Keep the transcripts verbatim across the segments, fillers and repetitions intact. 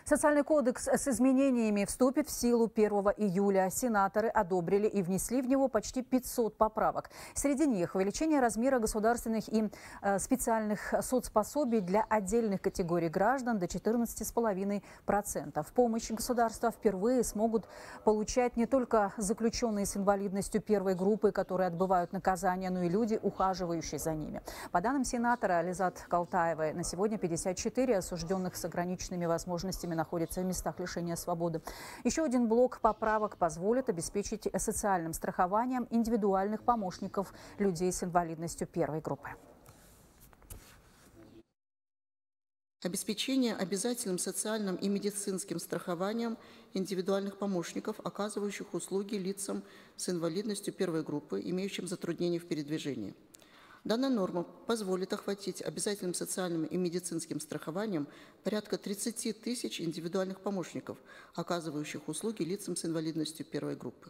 Социальный кодекс с изменениями вступит в силу первого июля. Сенаторы одобрили и внесли в него почти пятьсот поправок. Среди них увеличение размера государственных и э, специальных соцпособий для отдельных категорий граждан до четырнадцати целых пяти десятых процента. Помощь государства впервые смогут получать не только заключенные с инвалидностью первой группы, которые отбывают наказание, но и люди, ухаживающие за ними. По данным сенатора Лизат Калтаевой, на сегодня пятьдесят четыре осужденных с ограниченными возможностями находятся в местах лишения свободы. Еще один блок поправок позволит обеспечить социальным страхованием индивидуальных помощников людей с инвалидностью первой группы. Обеспечение обязательным социальным и медицинским страхованием индивидуальных помощников, оказывающих услуги лицам с инвалидностью первой группы, имеющим затруднения в передвижении. Данная норма позволит охватить обязательным социальным и медицинским страхованием порядка тридцати тысяч индивидуальных помощников, оказывающих услуги лицам с инвалидностью первой группы.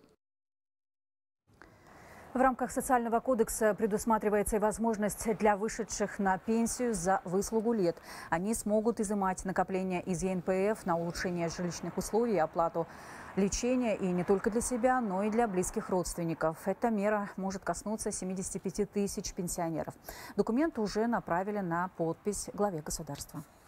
В рамках социального кодекса предусматривается и возможность для вышедших на пенсию за выслугу лет. Они смогут изымать накопления из Е Н П Ф на улучшение жилищных условий и оплату лечения, и не только для себя, но и для близких родственников. Эта мера может коснуться семидесяти пяти тысяч пенсионеров. Документ уже направили на подпись главе государства.